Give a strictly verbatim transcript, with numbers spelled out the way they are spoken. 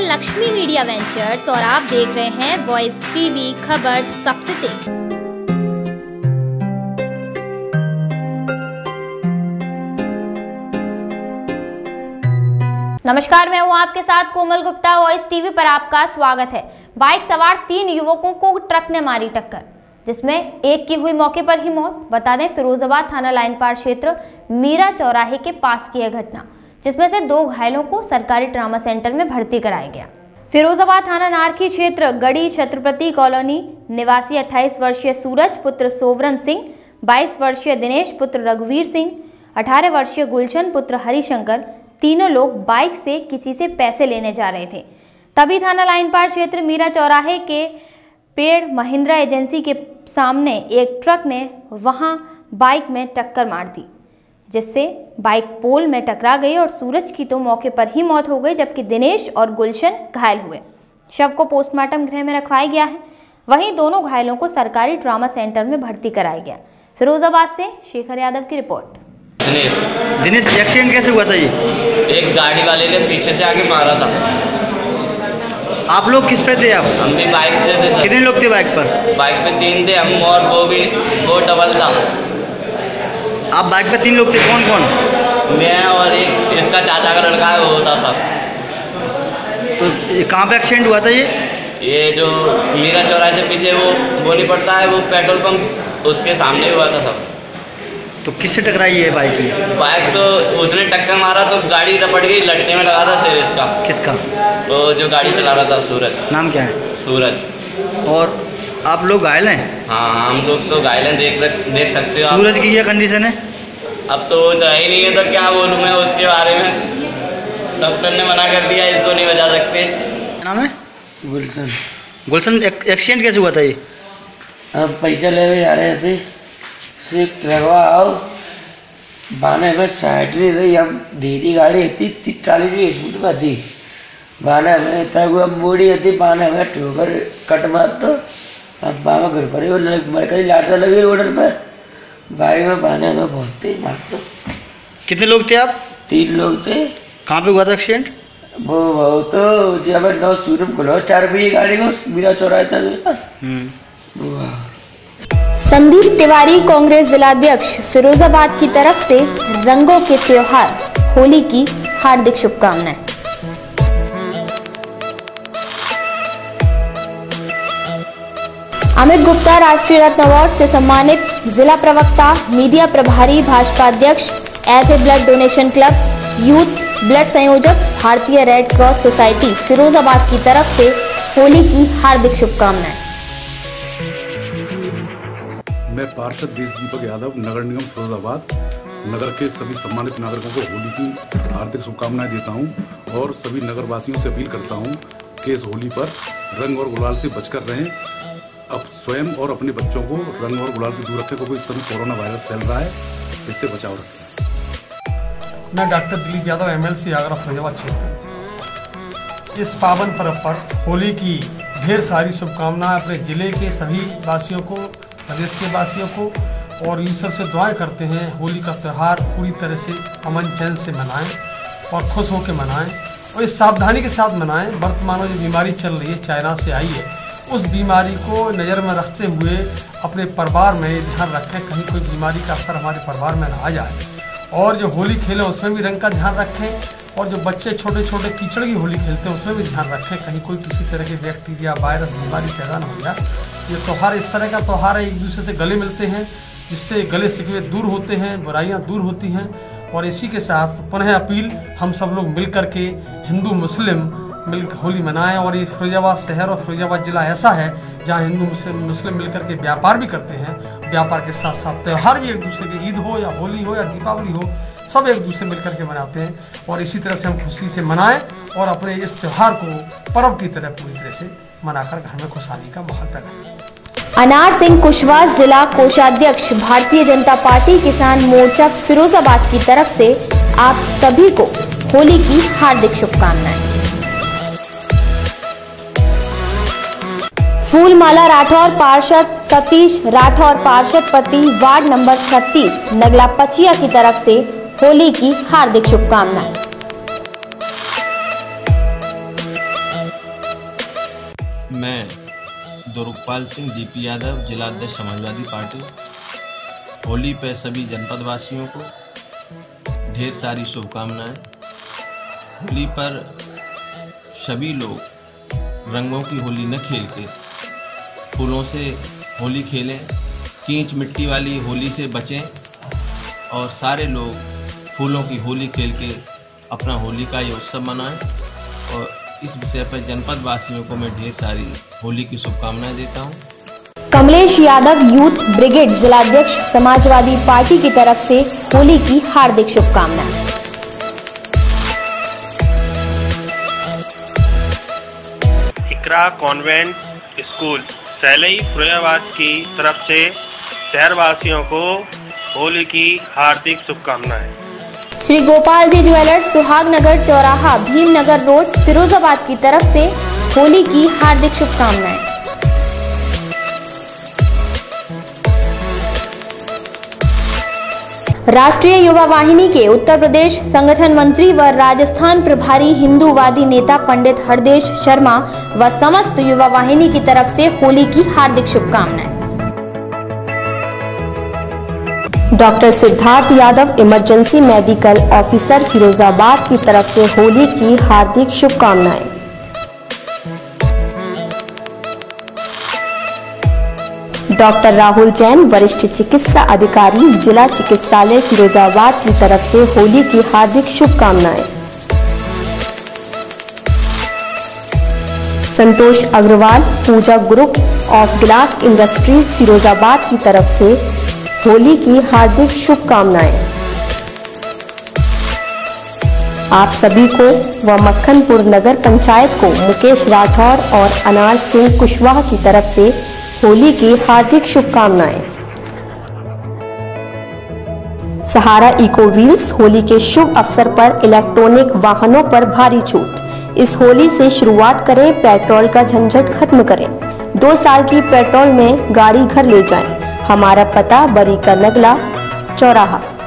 Lakshmi media ventures और आप देख रहे हैं वॉइस टीवी खबर सबसे तेज। नमस्कार, मैं हूं आपके साथ कोमल गुप्ता। वॉइस टीवी पर आपका स्वागत है। बाइक सवार तीन युवकों को ट्रक ने मारी टक्कर, जिसमें एक की हुई मौके पर ही मौत। बता दें, फिरोजाबाद थाना लाइन पार क्षेत्र मीरा चौराहे के पास की यह घटना, जिसमें से दो घायलों को सरकारी ट्रामा सेंटर में भर्ती कराया गया। फिरोजाबाद थाना नारखी क्षेत्र गढ़ी छत्रपति कॉलोनी निवासी अट्ठाईस वर्षीय सूरज पुत्र सोवरन सिंह, बाईस वर्षीय दिनेश पुत्र रघुवीर सिंह, अठारह वर्षीय गुलशन पुत्र हरिशंकर, तीनों लोग बाइक से किसी से पैसे लेने जा रहे थे। तभी थाना लाइन पार क्षेत्र मीरा चौराहे के पेड़ महिंद्रा एजेंसी के सामने एक ट्रक ने वहां बाइक में टक्कर मार दी, जिससे बाइक पोल में टकरा गई और सूरज की तो मौके पर ही मौत हो गई, जबकि दिनेश और गुलशन घायल हुए। शव को पोस्टमार्टम गृह में रखवाया गया है। वहीं दोनों घायलों को सरकारी ट्रामा सेंटर में भर्ती कराया गया। फिरोजाबाद से शेखर यादव की रिपोर्ट। दिनेश दिनेश एक्सीडेंट कैसे हुआ था ये? एक गाड़ी वाले ने पीछे से आके मारा था। आप लोग किस पे थे? आप हम भी बाइक से थे। कितने लोग थे बाइक पर? बाइक पे तीन थे हम, और वो भी वो डबल था। आप बाइक पे तीन लोग थे, कौन कौन? मैं और एक इसका चाचा का लड़का है, वो था सब। तो कहाँ पे एक्सीडेंट हुआ था ये? ये जो मीरा चौराहे से पीछे वो वो नहीं पड़ता है, वो पेट्रोल पंप, उसके सामने हुआ था सब। तो किससे टकराई है बाइक? बाइक तो उसने टक्कर मारा तो गाड़ी रपट गई, लटने में लगा था सिर इसका। किसका? तो जो गाड़ी चला रहा था सूरज। नाम क्या है? सूरज। और आप लोग घायल हैं? हाँ, हम लोग तो घायल हैं, देख देख सकते हो। सूरज की क्या कंडीशन है? अब तो वो तो ही नहीं है, तो क्या बोलूँ मैं उसके बारे में। डॉक्टर ने मना कर दिया, इसको नहीं बचा सकते। क्या नाम है? गुलशन। गुलशन, एक्सीडेंट कैसे हुआ था ये? हम पैसा ले जा रहे थे, सिर्फ ट्रकवा आओ बाने में साइड नहीं रही, हम धीरे गाड़ी थी तीस चालीस की स्पीड पर थी। बाने में तब हम बूढ़ी थी, बाने में ठोकर कट मार तो अब बाबा घर पर ही मरकरी लाटा लगी रोड पर, बाइक में बाने में बहुत तेज मार तो। कितने लोग थे आप? तीन लोग थे। कहाँ पे हुआ था एक्सीडेंट? वो वो तो जब नौ शोरूम खुला चार बजे गाड़ी को मीरा चौराहे तक। संदीप तिवारी कांग्रेस जिलाध्यक्ष फिरोजाबाद की तरफ से रंगों के त्योहार होली की हार्दिक शुभकामनाएं। अमित गुप्ता राष्ट्रीय रत्न अवार्ड से सम्मानित जिला प्रवक्ता, मीडिया प्रभारी, भाजपा अध्यक्ष, as a blood donation club, youth blood संयोजक, Bharatiya red cross society Firozabad की तरफ से होली की हार्दिक शुभकामनाएं। मैं पार्षद देश दीपक यादव, नगर निगम फिरोजाबाद, नगर के सभी सम्मानित नागरिकों को होली की हार्दिक शुभकामनाएं देता हूं और सभी नगरवासियों से अपील करता हूं कि इस होली पर रंग और गुलाल से बचकर रहें। अब स्वयं और अपने बच्चों को रंग और गुलाल से दूर रखें, क्योंकि इस समय कोरोना वायरस फैल रहा है, इससे बचाव रखें। मैं डॉक्टर दिलीप यादव, एमएलसी आगरा फिरोजाबाद क्षेत्र। इस पावन पर्व पर होली की ढेर सारी शुभकामनाएं अपने जिले के सभी वासियों को, प्रदेश के वासियों को, और ईश्वर से दुआएं करते हैं होली का त्यौहार पूरी तरह से अमन चैन से मनाएं और खुश होकर मनाएं, और इस सावधानी के साथ मनाएं। वर्तमान में जो बीमारी चल रही है, चाइना से आई है, उस बीमारी को नज़र में रखते हुए अपने परिवार में ध्यान रखें, कहीं कोई बीमारी का असर हमारे परिवार में ना आ जाए। और जो होली खेलें उसमें भी रंग का ध्यान रखें, और जो बच्चे छोटे छोटे कीचड़ की होली खेलते हैं उसमें भी ध्यान रखें, कहीं कोई किसी तरह के बैक्टीरिया, वायरस, बीमारी पैदा न हो जाए। ये त्यौहार इस तरह का त्यौहार है, एक दूसरे से गले मिलते हैं, जिससे गले शिकवे दूर होते हैं, बुराइयां दूर होती हैं। और इसी के साथ पुनः अपील, हम सब लोग मिल कर के हिंदू मुस्लिम मिलकर होली मनाएं। और ये फिरोजाबाद शहर और फिरोजाबाद जिला ऐसा है जहाँ हिंदू मुस्लिम मुस्लिम मिलकर के व्यापार भी करते हैं, व्यापार के साथ साथ त्यौहार भी एक दूसरे के, ईद हो या होली हो या दीपावली हो, सब एक दूसरे मिलकर के मनाते हैं। और इसी तरह से हम खुशी से मनाएं और अपने इस त्यौहार को पर्व की तरह पूरी तरह से मनाकर घर में खुशहाली का माहौल पैदा करें। अनार सिंह कुशवाहा, जिला कोषाध्यक्ष, भारतीय जनता पार्टी किसान मोर्चा फिरोजाबाद की तरफ से आप सभी को होली की हार्दिक शुभकामनाएं। फूलमाला राठौर, पार्षद सतीश राठौर, पार्षद पति, वार्ड नंबर छत्तीस, नगला पचिया की तरफ से होली की हार्दिक शुभकामनाएं। मैं दुर्गपाल सिंह डीपी यादव, जिला अध्यक्ष समाजवादी पार्टी। होली पे सभी जनपद वासियों को ढेर सारी शुभकामनाएं। होली पर सभी लोग रंगों की होली न खेल के फूलों से होली खेलें, कींच मिट्टी वाली होली से बचें और सारे लोग फूलों की होली खेल के अपना होली का ये उत्सव मनाएं। और इस विषय पर जनपद वासियों को मैं ढेर सारी होली की शुभकामनाएं देता हूं। कमलेश यादव यूथ ब्रिगेड जिलाध्यक्ष समाजवादी पार्टी की तरफ से होली की हार्दिक शुभकामनाएं। इकरा कॉन्वेंट स्कूल सैलई फिरोजाबाद की तरफ से शहरवासियों को होली की हार्दिक शुभकामनाएं। श्री गोपाल जी ज्वेलर्स सुहागनगर चौराहा भीमनगर रोड फिरोजाबाद की तरफ से होली की हार्दिक शुभकामनाएं। राष्ट्रीय युवा वाहिनी के उत्तर प्रदेश संगठन मंत्री व राजस्थान प्रभारी हिंदूवादी नेता पंडित हरदेश शर्मा व समस्त युवा वाहिनी की तरफ से होली की हार्दिक शुभकामनाएं। Doctor Siddharth Yadav emergency medical officer Firozabad की तरफ से होली की हार्दिक शुभकामनाएं। डॉक्टर राहुल जैन वरिष्ठ चिकित्सा अधिकारी जिला चिकित्सालय फिरोजाबाद की तरफ से होली की हार्दिक शुभकामनाएं। Santosh Agarwal Pooja group of glass industries Firozabad की तरफ से होली की हार्दिक शुभकामनाएं। आप सभी को व मक्खनपुर नगर पंचायत को मुकेश राठौर और अनार सिंह कुशवाहा की तरफ से होली की हार्दिक शुभकामनाएं। सहारा इको व्हील्स होली के शुभ अवसर पर इलेक्ट्रॉनिक वाहनों पर भारी छूट। इस होली से शुरुआत करें, पेट्रोल का झंझट खत्म करें। दो साल की पेट्रोल में गाड़ी घर ले जाएं। हमारा पता बरी का नगला चौराहा।